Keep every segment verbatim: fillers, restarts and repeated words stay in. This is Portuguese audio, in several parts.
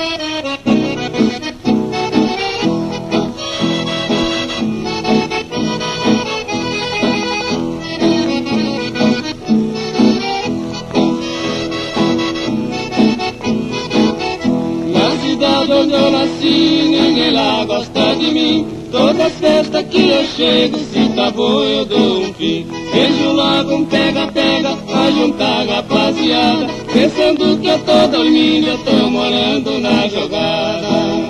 Onde eu nasci, ninguém lá gosta de mim. Todas as festas que eu chego, se tá bom eu dou um fim. Vejo logo um pega-pega pra juntar rapaziada, pensando que eu tô dormindo, eu tô morando na jogada.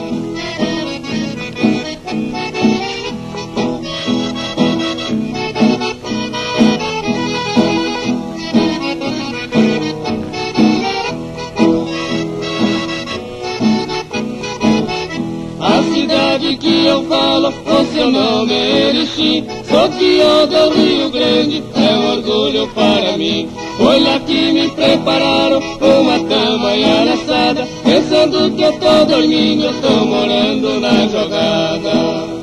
A cidade que eu falo, o seu nome é Erechim. Sou peão do Rio Grande, é um orgulho para mim. Foi lá que me prepararam uma cama e araçada, pensando que eu tô dormindo, eu tô morando na jogada.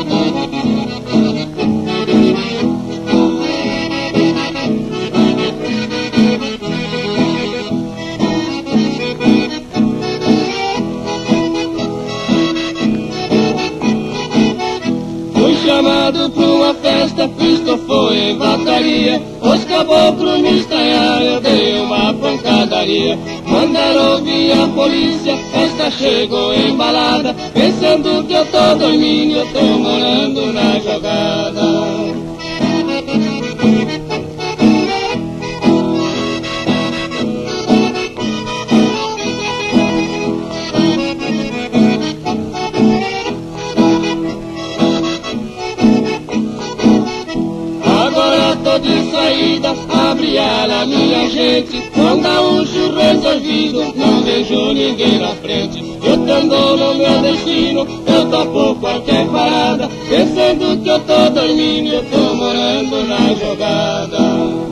Chamado pra uma festa, Cristo foi em vacaria. Os caboclos me estranharam, eu dei uma pancadaria. Mandaram vir a polícia, festa chegou embalada, pensando que eu tô dormindo, eu tô morando na jogada. Tô de saída, abre ela minha gente. Não dá um churro resolvido, não vejo ninguém na frente. Eu tendo no meu destino, eu topo qualquer parada, pensando que eu tô dormindo, eu tô morando na jogada.